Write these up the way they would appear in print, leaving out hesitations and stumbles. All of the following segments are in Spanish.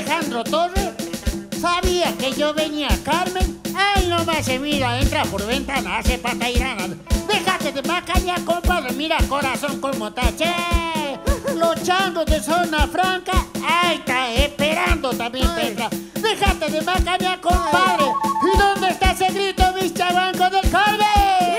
Alejandro Torres sabía que yo venía, Carmen. Ay, no me hace, mira, entra por ventana, hace pata y rana. Déjate de macaña, compadre, mira corazón como está, che. Los changos de zona franca, ay, está esperando también, Petra. Déjate de macaña, compadre. ¿Y dónde está ese grito, mis chavancos del Carmen?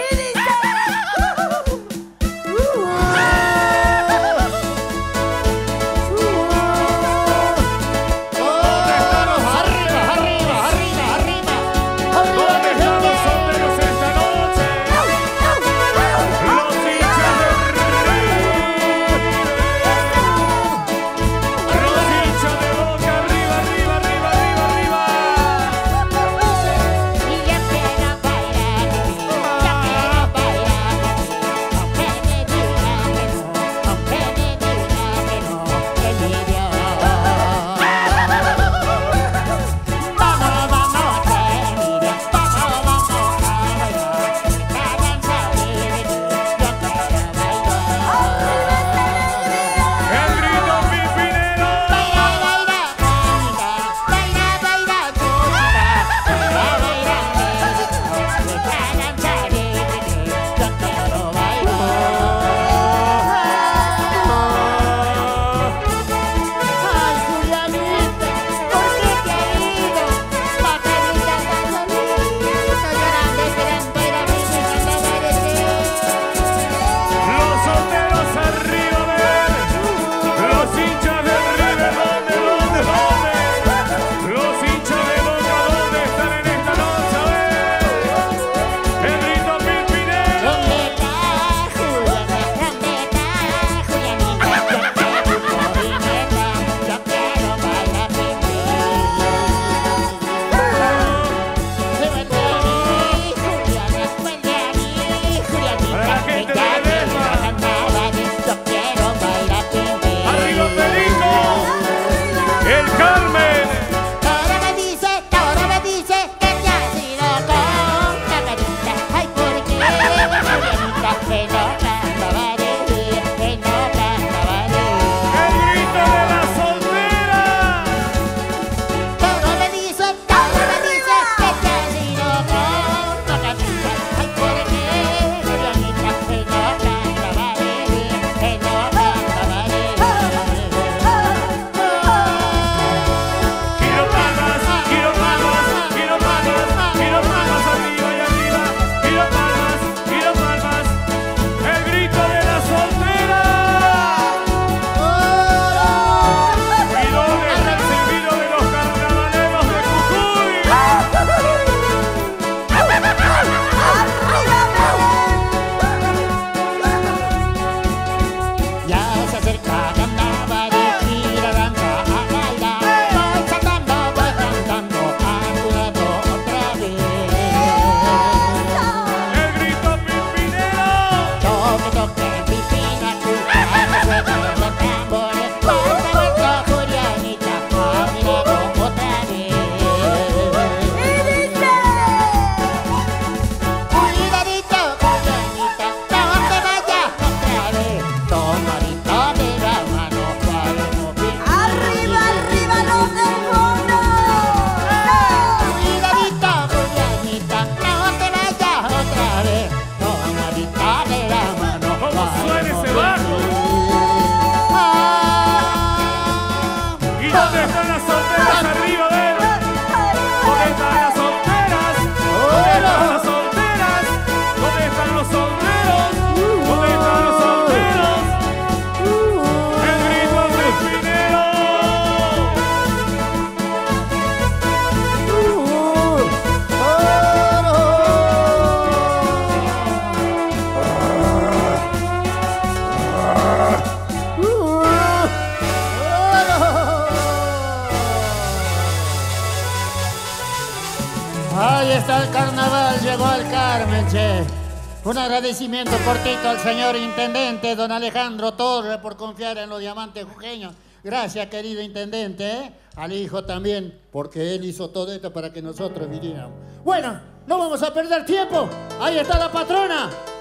Ahí está el carnaval, llegó al Carmen, che. Un agradecimiento cortito al señor intendente, don Alejandro Torres, por confiar en los diamantes jujeños. Gracias, querido intendente, ¿eh? Al hijo también, porque él hizo todo esto para que nosotros viniéramos. Bueno, no vamos a perder tiempo. Ahí está la patrona.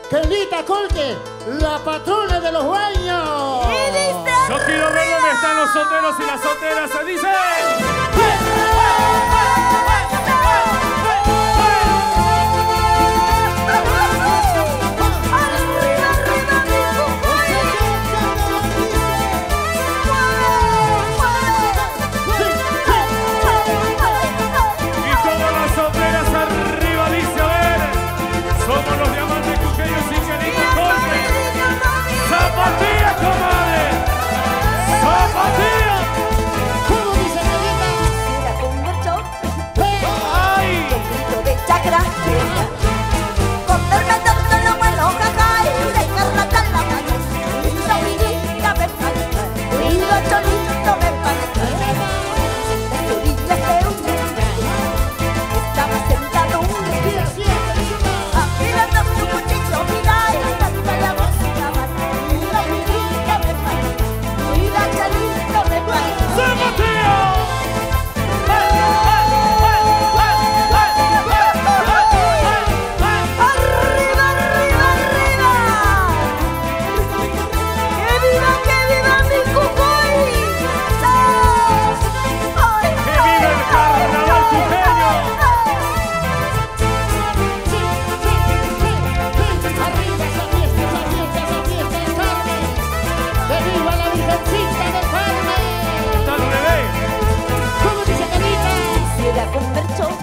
Kelita Colque, la patrona de los baños. Yo quiero ver dónde están los solteros y las solteras. Se dice. ¡Zapatilla, comadre! ¡Zapatilla! ¿Cómo dice Kelita? Era con mercho, ¡Ay! con grito de chacra. Con verme todo lo bueno, jajay, de carrata la mano. Lindo vinita me falta, lindo cholito me falta. Las orillas de un río, estaba sentado un río. Afilando su cuchillo, mira, y canta la música más. Lindo vinita me falta, lindo cholito me falta. ¡Zapatilla! ¡Arriba, arriba, arriba! ¡Que viva mi Jujuy! ¡Que viva el carnaval jujeño! Arriba esa fiesta, esa fiesta, esa fiesta del Carmen. ¡Que viva la Virgencita del Carmen! ¡Está al revés! ¿Cómo dice Kelita? Quisiera comer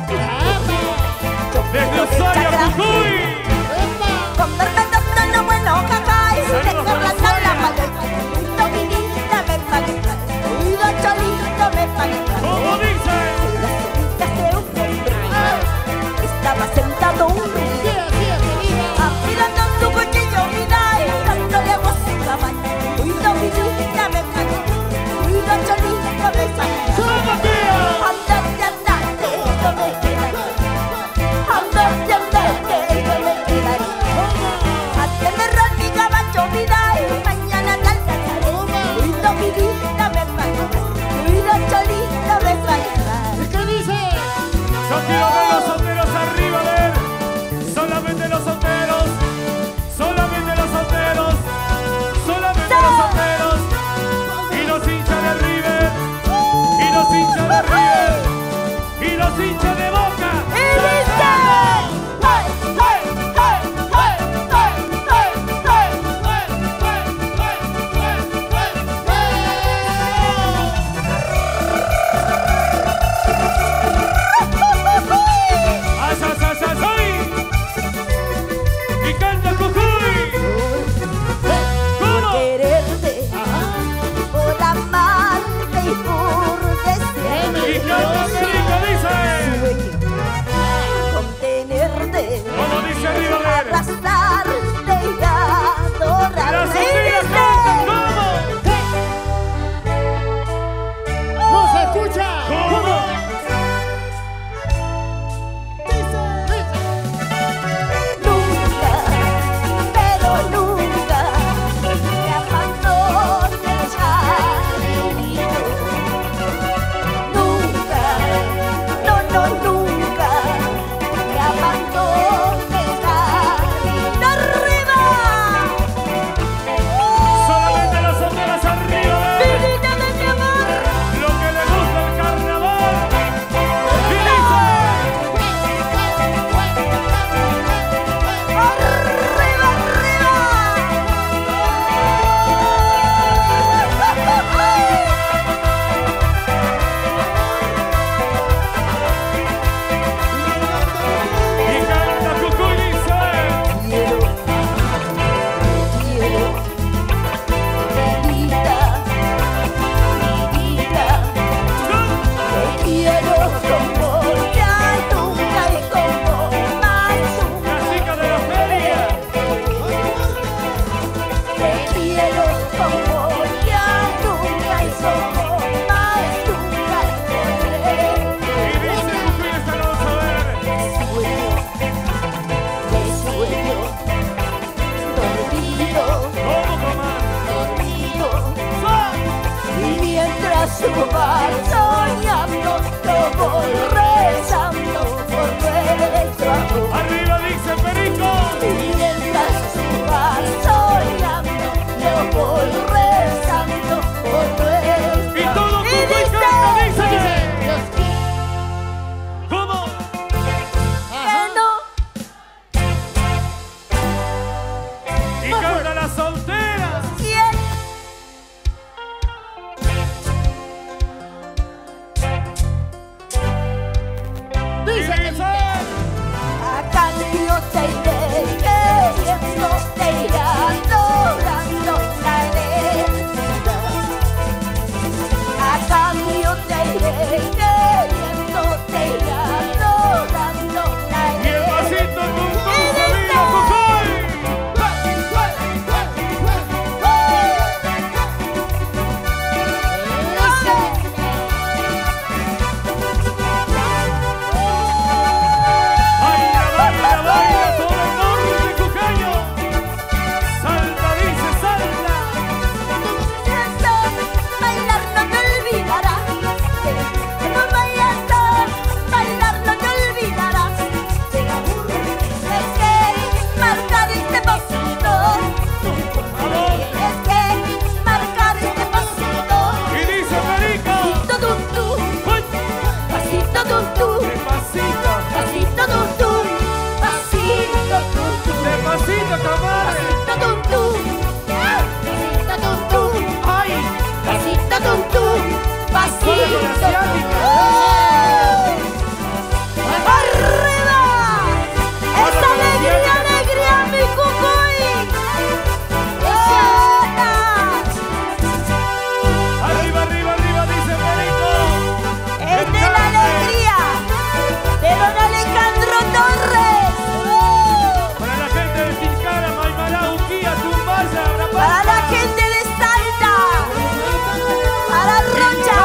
¡Desde Ushuaia, Jujuy! con verme todo lo bueno, jajay, de Saludos para carrata la Ushuaia. mano. Lindo vinita me falta, lindo cholito me falta. ¿Cómo dice? Las orillas de un río, estaba sentado un río. Sí, así es, Kelita. Afilando su cuchillo, mira, y dándole música más. Lindo vinita me falta, lindo cholito me falta. ¡Zapatilla! Andate, andate, no me quedaré. Andate, andate, no me quedaré. Atiende mi caballo, mira, y mañana te alcanzaré. Lindo vinita me falta, lindo cholito me falta. ¿Y qué dice? Yo quiero ver los solteros arriba, a ver. Solamente los solteros. Solamente los solteros. Solamente los solteros. Y los hinchas de River. Y los hinchas de River. Y los hinchas de Boca. ¡Y dice! ¡Hey, hey, hey, hey, hey, ¡Ay, ay, ay, ay, ay! ¡Y canta Jujuy! ¿Cómo? quererte, por amarte y por ¡Y canta desearte. Perico, dice! Sueño con tenerte, ¿Cómo dice arriba, a ver? abrazarte y ¡Las adorarte. solteras cantan! ¿Cómo? ¡No se escucha! ¿Cómo? Nunca, pero nunca me abandones, cariño. Nunca, no, no, nunca me abandones, cariño. ¡Arriba! Solamente las solteras arriba, a ver. ¡Vidita de mi amor! Lo que le gusta el carnaval. Y dice. ¡Arriba, Y canta Jujuy, dice. quiero, Vidita, te quiero como ya nunca y como más La nunca. chica de la feria. Te quiero como ya nunca y como más nunca podré. Y dice Jujuy, esta la vamos a ver. Sueño, dormido, ¿Cómo, comadre? dormido. Y mientras tú vas soñando, yo voy rezando por nuestro amor. Arriba dice Perico. Y mientras tú música, comadre. Pasito tum tum, pasito tum tum, ¡Ay! pasito tum tum, pasito Con la asiática. ¡Arriba! ¡Esa alegría, alegría, mi cucuy! ¡Esa! Arriba, arriba, arriba, dice Perico. ¡Es de la alegría de don Alejandro Torres! Para la gente de Tilcara, Maimará, Uquía, Tumbaya, Para la gente de Salta, para Rocha.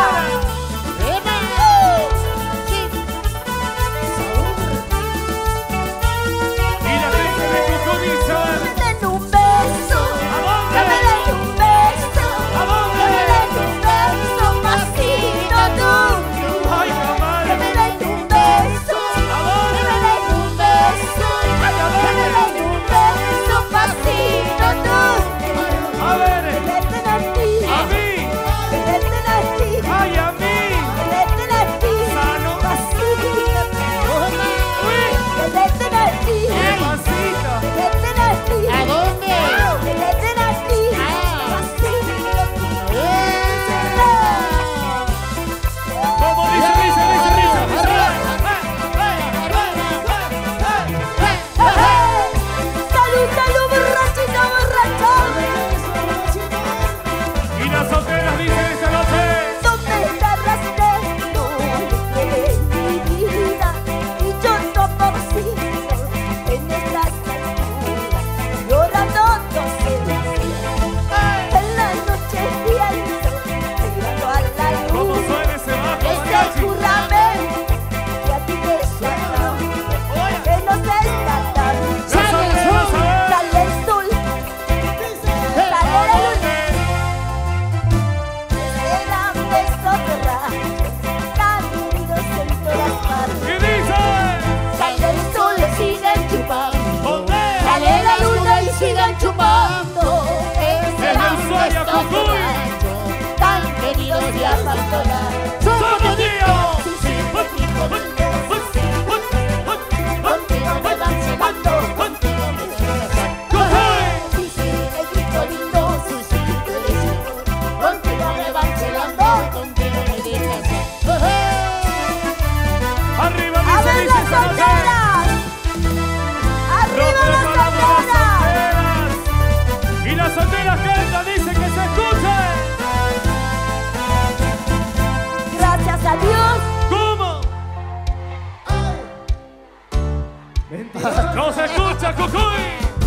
Y la gente de Cucumiza. Den un beso, ¿A dónde? que me den un beso, ¿A dónde? que me den un beso, pasito tú. ¡Ay, Que comadre! me den un beso, ¿A que dónde? me den un beso, que me den un beso, pasito tú. A ver, Que me den a ti, a mí, que me den a ti, ay, a mí. que me den a ti, Sano. pasito. Uy, Que me den a ti, despacito. que me den a ti, ¿A dónde? que me den a ti, pasito. Como dice, dice, dice, dice, dice. Salud, salud, borrachito, borracho. Y las solteras dicen esta noche. ¿Dónde estarás tú, mi vida? Y yo no consigo en estas alturas, llorando en la noche viento, mirando a la ¿Cómo luz. suena ese bajo, Ese mariachi? juramento que a ti te suena, que no se escapa. Las solteras, a ver. Sale el sol, sale la luna. Serán besos de rayos, cálidos en todas partes. ¿Qué dice? Sale el sol, siguen chupando. ¿Dónde? Sale la luna y siguen chupando. Serán el sueño, besos de Jujuy. rayos, tan queridos y abandonados. ¡Somos tíos! Sí, sí, contigo lindo, sí, sí. Contigo me van celando, contigo me celan. Sí, sí, negrito lindo, sí, sí, tú eres mejor. Contigo me van celando, contigo me dejas. Arriba ¡A dice, ver dice las esta noche. solteras! Nos ¡Arriba las preparamos las solteras! solteras. Y las solteras cantan, dice que se escuche. Gracias a Dios. ¿Cómo? No se escucha, Cucuy.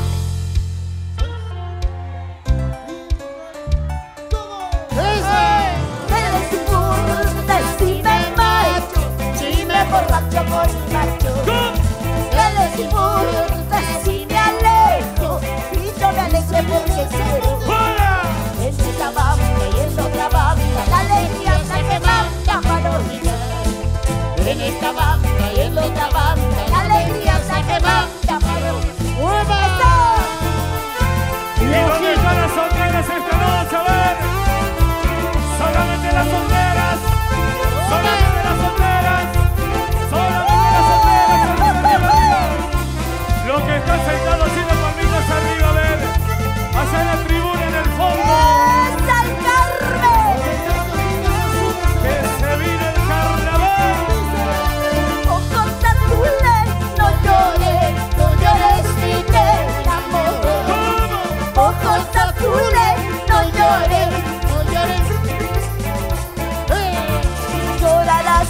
¿Qué les importa si me macho? Si me borracho por macho. ¿Cómo? ¿Qué les importa si me alejo? Si yo me alejo porque quiero. ¡Fuera! En esta banda y en la otra banda, la alegría es la que manda para olvidar. En esta banda y en la otra banda, la alegría es la que manda para olvidar. ¿Y dónde están las solteras esta noche? A ver. Solamente las solteras. Solamente las solteras. Solamente las solteras. Arriba, arriba, arriba. Los que están sentados haciendo palmitas arriba, a ver. Allá en la tribuna en el fondo. ¡Es al Carmen! Que se viene el carnaval. Ojos azules, no llores, no llores mi del amor. ¿Cómo? Ojos azules, no llores, no llores. Llorarás.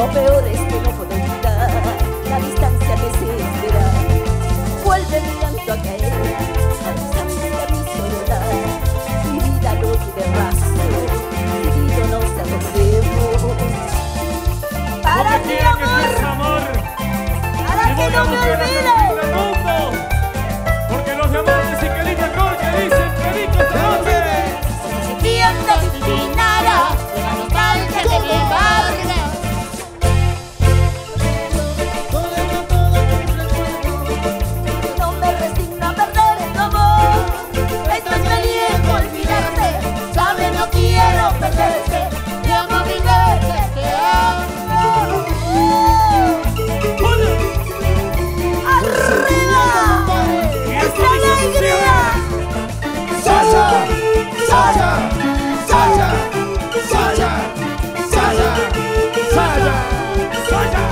Lo peor es que no puedo olvidar la distancia que se espera. Vuelve mi llanto a caer, cansante de mi soledad. Mi vida no tiene razón, querido, no sé a dónde voy. Para ti, amor, para que no me olvides. Porque los diamantes y Kelita Corte dicen que rico esta noche. ¿Quién te adivinara la nostalgia de mi barriga? No me resigno a perder tu amor. Estoy queriendo olvidarte. Sabes, no quiero perderte. Te amo mil veces, te amo. ¡Arriba! ¡Esta alegría! Sasha, Sasha, Sasha, Sasha, Sasha, Sasha, Sasha.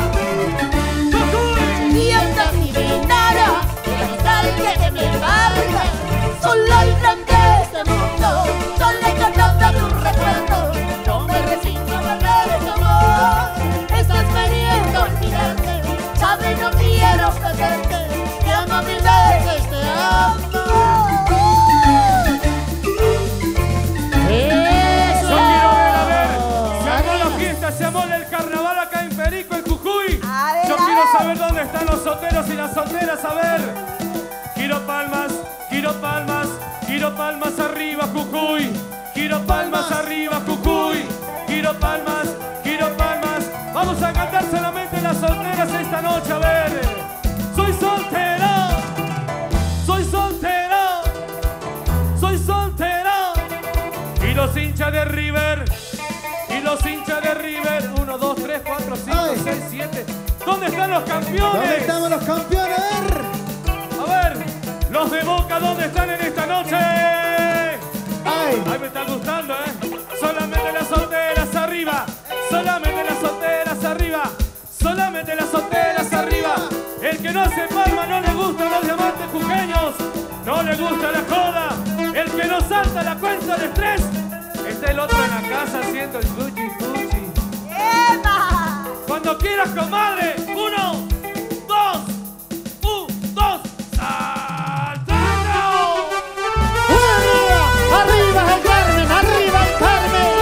¿Quién te adivinara la nostalgia de mi barriga? Solo el grande de este mundo, solo encantando tu recuerdo. No me resigno a perder tu amor. Estás queriendo olvidarte. Sabes, no quiero perderte. Te amo mil veces, te amo. Yo quiero ver, a ver, se armó la fiesta, se armó el carnaval acá en Perico, en Jujuy. Yo quiero saber dónde están los solteros y las solteras, a ver. Quiero palmas, quiero palmas, quiero palmas arriba, Jujuy. Quiero palmas arriba, Jujuy. Quiero palmas, quiero palmas. Vamos a cantar solamente las solteras esta noche, a ver. Soy soltero, soy soltero, soy soltero. Y los hinchas de River, y los hinchas de River, 1, 2, 3, 4, 5, 6, 7. ¿Dónde están los campeones? ¿Dónde estamos los campeones? A ver, los de Boca, ¿dónde están en esta noche? Ay, Ay, me está gustando, Solamente las solteras arriba, solamente las solteras arriba, solamente las solteras arriba. El que no hace palma no le gustan los diamantes jujeños, no le gusta la joda. El que no salta la cuenta de estrés, está el otro en la casa haciendo el cuchi cuchi. ¡Eva! Cuando quieras, comadre, 1, 2, 1, 2, ¡saltando! ¡Arriba! ¡Arriba el Carmen! ¡Arriba el Carmen!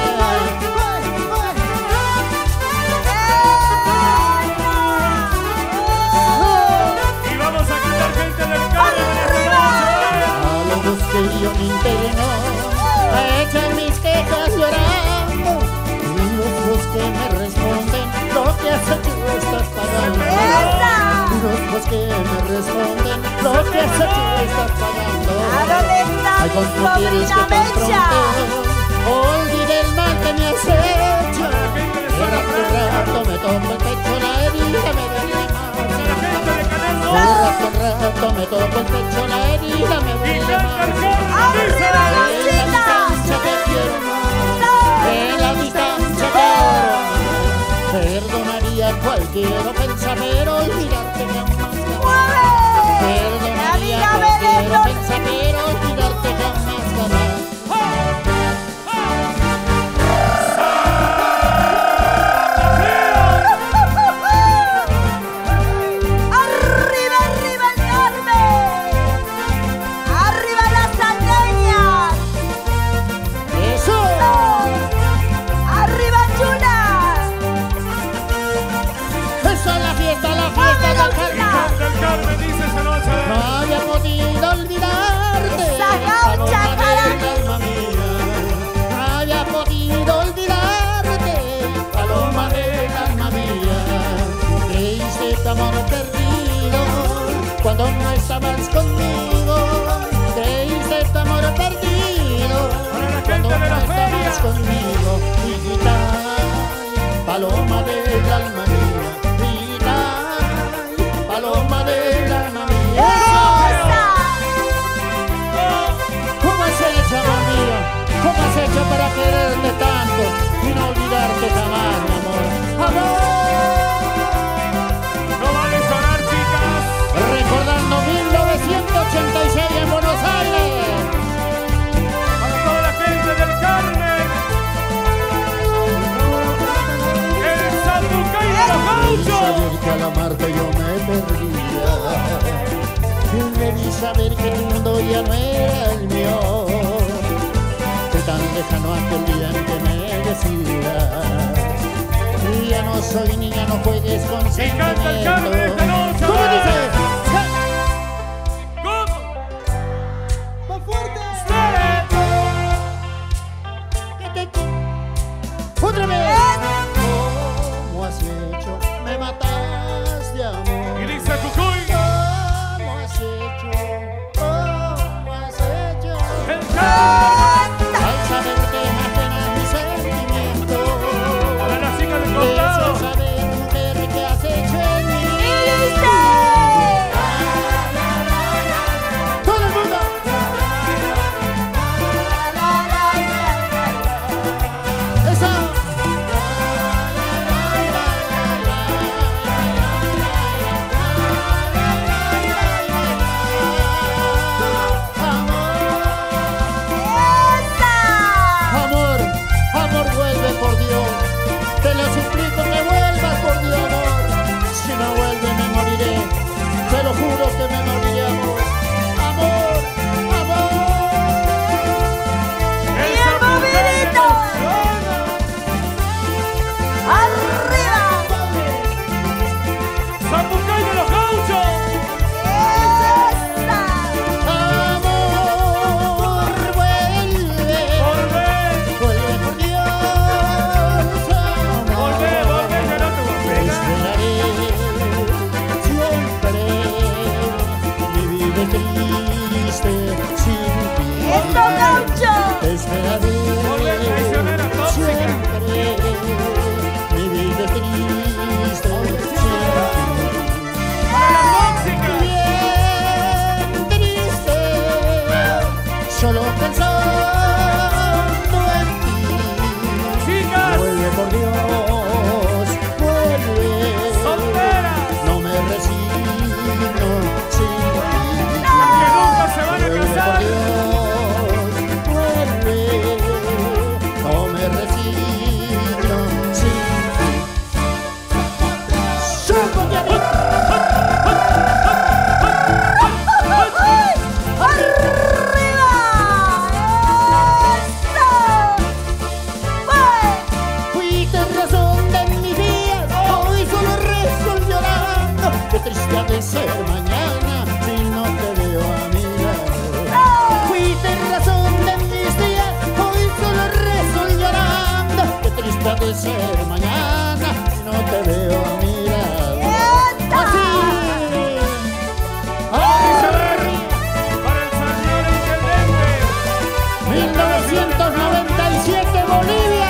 Y vamos a cantar gente del Carmen en esta noche. A los dos que yo me interno, a echar mis quejas llorando. Y los dos que me responden, lo que has hecho estás pagando. Y los dos que me responden, lo que has hecho estás pagando. ¿A dónde está Ay, mi ¿cómo quieres que sobrina te Mecha? afronte? Olvide el mal que me has hecho. De rato en rato me toco el pecho, la herida me duele más. De rato en rato me toco el pecho, la herida me Y duele canta el más. Carmen, dice. ¡Arriba la En la distancia te quiero más. En la distancia te adoro más. Perdonaría cualquier ofensa, pero olvidarte jamás. Perdonaría cualquier ofensa, pero olvidarte jamás, jamás. ¡Arriba, arriba el Carmen! ¡Arriba las salteñas! ¡Eso! ¡Arriba Chula! ¡Eso es la fiesta del Y Carmen! canta el Carmen, dice esa noche. No había podido olvidarte, Esa gaucha, paloma del caray. alma mía. No había podido olvidarte, paloma del alma mía. Creíste tu amor perdido cuando no estabas conmigo. Creíste tu amor perdido Para la cuando gente de la no estabas feria. conmigo. Hijita, paloma del alma mía. Hijita, paloma del alma mía. ¿Cómo has hecho, amor mío? ¿Cómo has hecho para quererte tanto y no olvidarte jamás, mi amor? ¡Amor! No vale llorar, chicas. Recordando 1900 saber que tu mundo ya no era el mío. Fue tan lejano aquel día en que me decías: ya no soy niña, no juegues con Me encanta el Carmen sentimientos. esta noche. ¿Cómo dices? ¿Cómo? ¡Más fuerte! ¡Otra vez! ¿Cómo has hecho? Me matas de amor. Y dice Cucuy. ¿Cómo has hecho? ¿Cómo has hecho? El Carmen. Al saber que apenas mi sentimiento. Para la chica del Deseo costado. saber, mujer, qué has hecho en mí. ¡Todo el mundo! ¡Eso! Amor, amor, vuelve por Dios. Te lo suplico que vuelvas por Dios, amor. Si no vuelve me moriré. Te lo juro que me moriré, amor. Amor, amor. El Zapucay. Zapucay de los gauchos. Amor, vuelve. Volver. Vuelve por Dios, amor. Volver, volver, que no te voy a Te pegar. esperaré siempre. Mi vida es triste sin ti. Te esperaré Volver, traicionera tóxica. siempre. Mi vida es triste sin ti. Para la tóxica. Bien triste, solo pensando en ti. Chicas. Vuelve por Dios, vuelve. Solteras. No me resigno sin ti. Las que nunca se van a Vuelve por casar. Dios, vuelve. No me resigno sin ti. ¡Súbete a mí! Fuiste razón de mis días, hoy solo rezo llorando. Qué triste ha de ser mañana si no te veo a mi lado. Fuiste razón de mis días, hoy solo rezo llorando. Qué triste ha de ser mañana si no te veo a mi lado. Así. Para el señor intendente. 1997 Bolivia.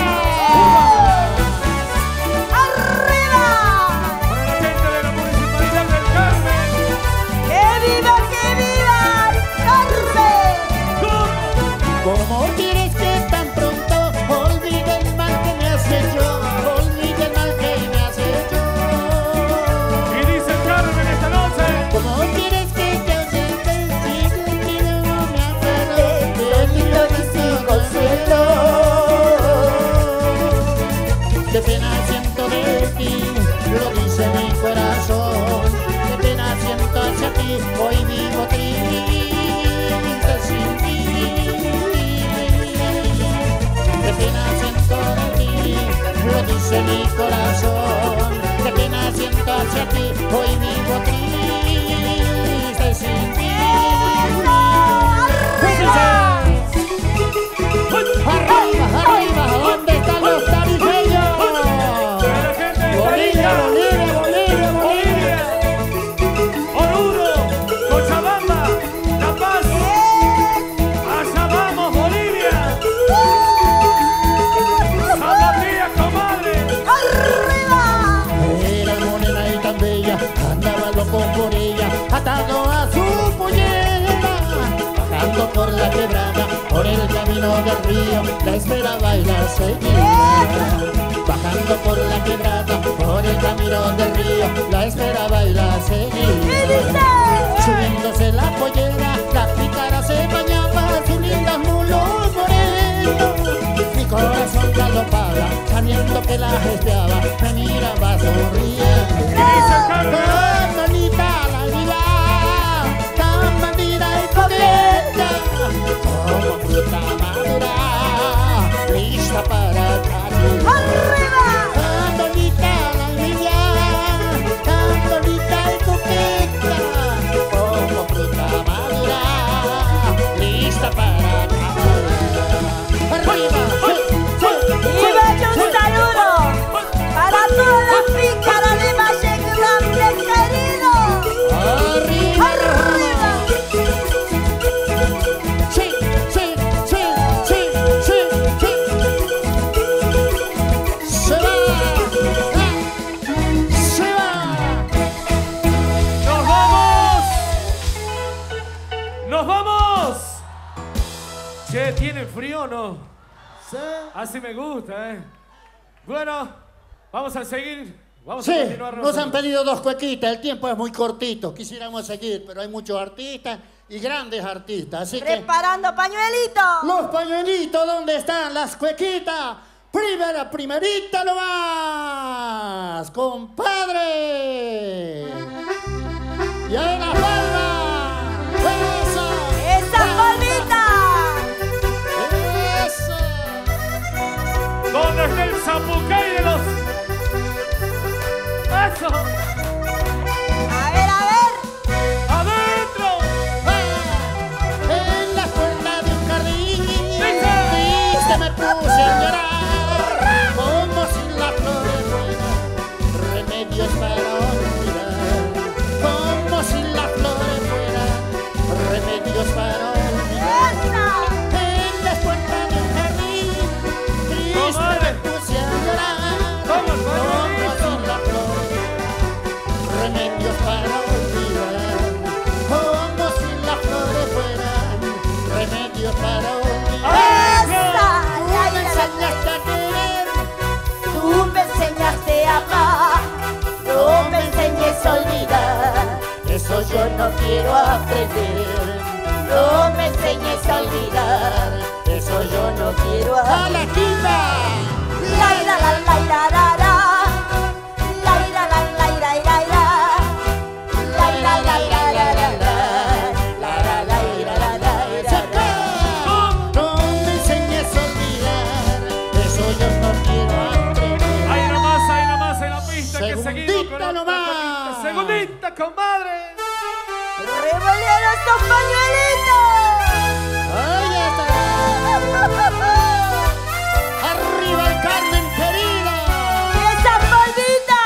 Para la gente de la municipalidad del Carmen. ¿Cómo quieres que tan pronto olvide el mal que me has hecho? Olvide el mal que me has hecho. Y dice el Carmen esta noche. ¿Cómo quieres que te olvide si de ti no me acuerdo? De ti lo dice consuelo. Qué pena siento de ti, lo dice mi corazón. Qué pena siento hacia ti, hoy vivo triste sin ti. Qué pena siento de ti, lo dice mi corazón. Qué pena siento hacia ti, hoy vivo triste sin ti. Arriba, arriba, ¿dónde están los tarijeños? Para la gente de Bolivia, Tarija. Bolivia, Bolivia, Bolivia. Oruro, Cochabamba, La Paz. Allá vamos, Bolivia. Zapatillas, comadre. Era morena y tan bella, andaba loco por ella, atado a su pollera. Bajando por la quebrada, por el camino del río, la esperaba y la seguía. Bajando por la quebrada, por el camino del río, la esperaba y la seguía. Subiéndose la pollera, la pícara se bañaba, sus lindas mulos morenos. Mi corazón galopaba, sabiendo que la gesteaba, me miraba sonriendo. Y dice el Carmen. Tan bonita la vida, tan bandida como fruta madura, lista para caminar. ¡Arriba! Tan bonita la niña, tan bonita y coqueta, como fruta madura, lista para caminar. Arriba, Y vaya un saludo para todas las pícaras de Valle Grande, querido. arriba, ¡Arriba! sí, sí, sí, sí, sí, sí. Se va, se va. ¡Nos vamos! ¡Nos vamos! Che, ¿tienen frío o no? Sí. Así me gusta, ¿eh? Bueno, vamos a seguir. Vamos a Sí, continuar. nos han pedido dos cuequitas, el tiempo es muy cortito, quisiéramos seguir, pero hay muchos artistas y grandes artistas, así que... Preparando pañuelitos. Los pañuelitos, ¿dónde están las cuequitas? Primerita nomás, compadre. Y ahí la palma. Eso. ¡Esa palmita! Eso. ¿Dónde está el zapucay de los...? ¡Eso! A ver, a ver. ¡Adentro! En la puerta de un jardín, ¡Dice! triste me puse a llorar, como si la flor fuera remedios para olvidar, como si la flor fuera remedios para olvidar. ¡Esa! En la puerta de un jardín, triste Comadre. me puse a llorar, Toma el como pañuelito. si la flor remedios para olvidar, como si las flores fueran remedios para olvidar. ¡Esa! Tú me enseñaste a querer, Tú me enseñaste a amar, no me enseñes a olvidar. eso yo no quiero aprender. No me enseñes a olvidar, Eso yo no quiero ¡A la quinta! La ira la la ira la la. La ira la la ira ira ira. La ira la la la la la. La la la ira la la ira ¡Se la. acaba! No me enseñes a olvidar. Eso yo no quiero aprender. Ahí nomás en la pista que seguimos Segundita con otra nomás. cosita. ¡Segundita, comadre! ¡Revolvieron estos pañuelitos! Ahí está. Arriba el Carmen querida. ¡Esa palmita!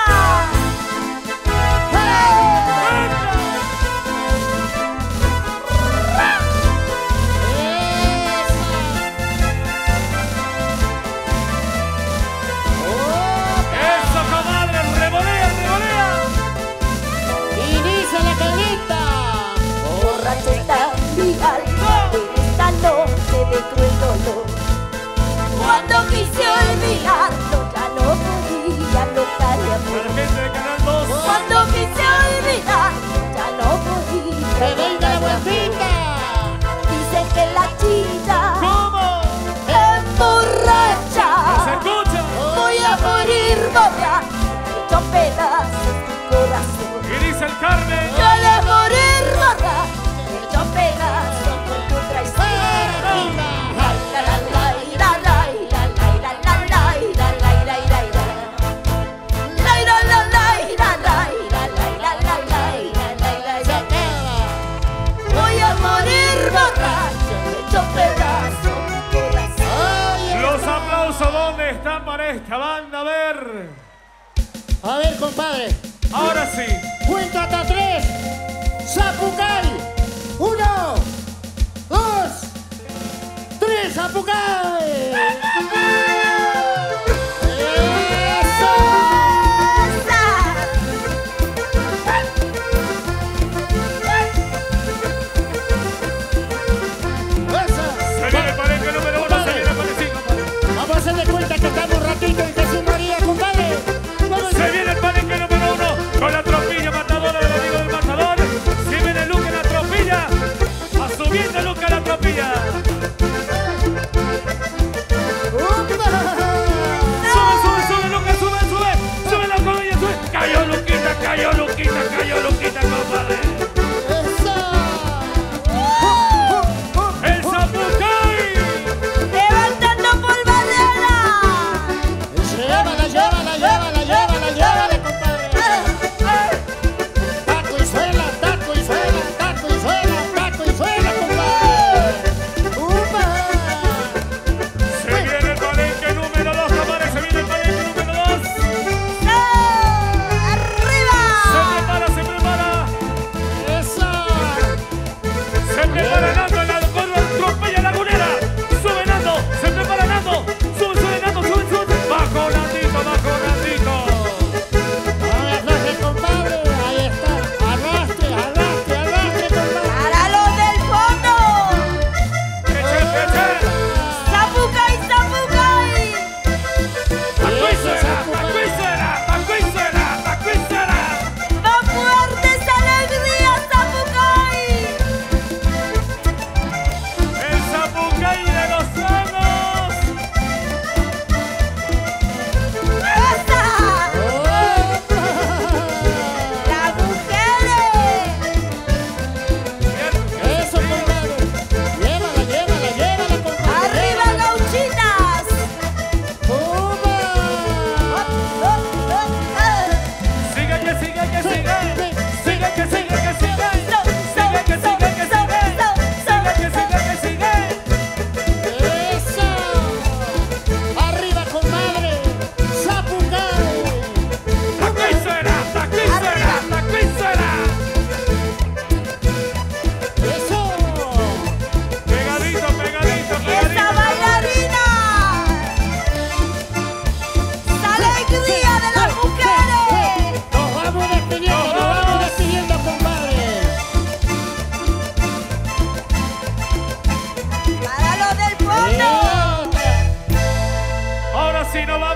¡Eso, comadre! ¡Revolea, revolea! Y dice la calita. Borracheta mi alma en esta noche de cruel dolor. Cuando quise olvidarlo ya no podía tocar de Para amor. la gente de Canal 2. Cuando quise olvidarlo ya no podía Que venga la tocar de amor. vueltita. Dicen que la chica ¿Cómo? emborracha. ¿Se escucha? Voy a morir borracha, hecho pedazos tu corazón. Y dice el Carmen. Yo de morir borracha, hecho pedazos por tu traición. Arriba. La la la ira la ira la ira la la ira la ira ira ira. La ira la la ira la ira la ira la la ira la ira Se ira. acaba. Voy a morir borracha, hecho pedazos tu corazón. Ay, Los aplausos, ¿dónde están para esta banda? A ver. a ver, compadre. Ahora sí. Cuento hasta 3. Zapucay. 1, 2, 3. Zapucay. Eso. Eso. Se viene el palenque número 1, se viene el palenque, compadre. Vamos a hacerle cuenta que estamos un ratito en Jesús María, compadre. Vamos. Se viene el palenque número 1 con la tropilla matadora del amigo del matador. Si viene Luca en la tropilla, a subiendo Luca la tropilla. ¡Opa!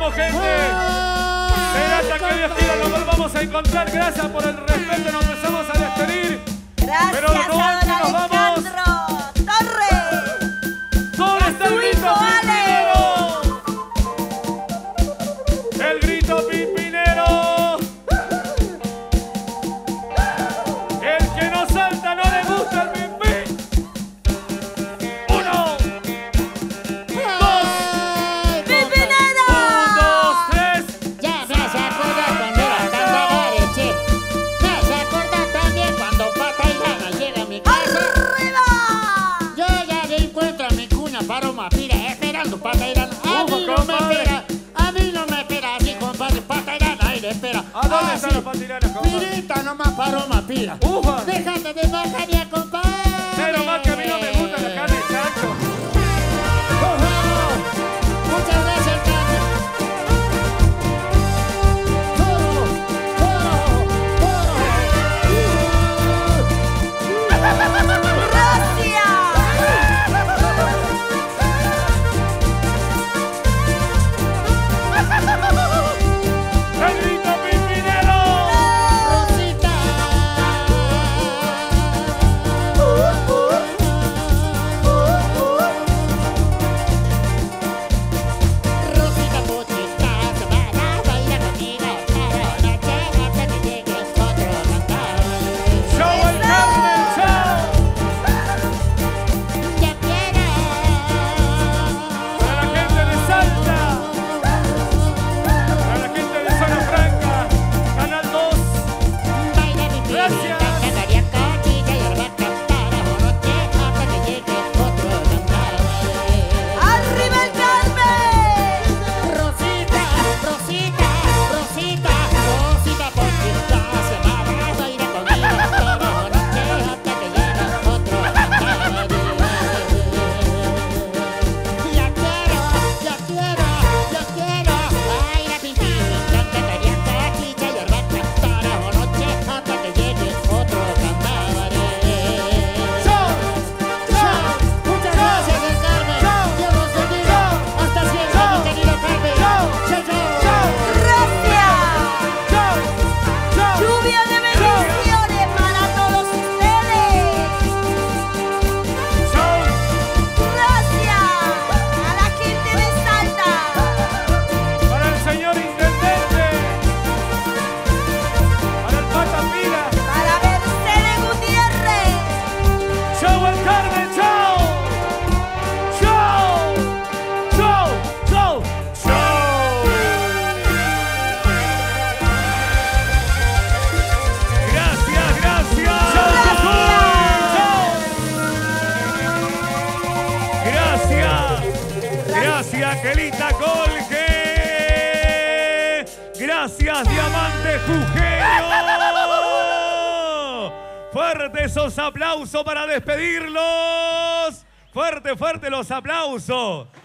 vamos, gente. Será hasta que Dios quiera nos volvamos a encontrar. Gracias por el respeto. Nos empezamos a despedir. Gracias, Pero no don antes nos vamos. Alejandro Torres. ¿Dónde está el su grito hijo, Ale. pimpinero? El grito pimpinero. El que no salta no le gusta el pimpín. 1, 2, ¡Pimpinero! 1, 2, 3. Ya me hace acordar cuando era cantadores, che. Me hace acordar también cuando Pata y Lana llega a mi casa. ¡Arriba! Yo ya le encuentro a mi cuña Paloma Pira esperando Pata y Lana. A mí no me compadre. espera, a mí no me espera así, compadre. Pata y Lana ahí le espera. ¿A dónde Ah, están sí. los patinanos, compadre? Pirita nomás Paloma Pira. Ufa. Déjate de bajaría, compadre. Pero más que a mí no me gusta la carne de chancho. Muchas gracias, Carmen. El grito pimpinero. Rosita. Rosita Puchita, se va a bailar conmigo para la noche hasta que llegue otro cantante. Show el Carmen, show. Ya quiero. Para la gente de Salta. Para la gente de Zona Franca. Canal 2. Baila mi pirita, Gracias. cantaría cochilla y ahora va a cantar a noche hasta que llegue otro cantante. ¡Arriba el Carmen! Rosita, Rosita, Rosita, Rosita Puchita, se va a bailar conmigo toda la noche hasta que llegue otro cantante. Ya quiero, baila pimpinita, cantaría cochilla y ahora va a cantar a noche hasta que llegue otro cantante. Muchas gracias, el Carmen. Dios los bendiga. Hasta siempre, mi querido Carmen. Chao, chao. ¡Gracias! ¡Lluvia de bendiciones para todos ustedes! ¡Gracias a la gente de Salta! Para el señor intendente. Para el Pata Pila. ¡Para Mercedes Gutiérrez! Show el Carmen, show. Show. Show. Show. Show. Gracias, gracias. Gracias. Gracias, Gelita Colge. Gracias, Diamante Jujeño. Fuerte esos aplausos para despedirlos. Fuerte, fuerte los aplausos.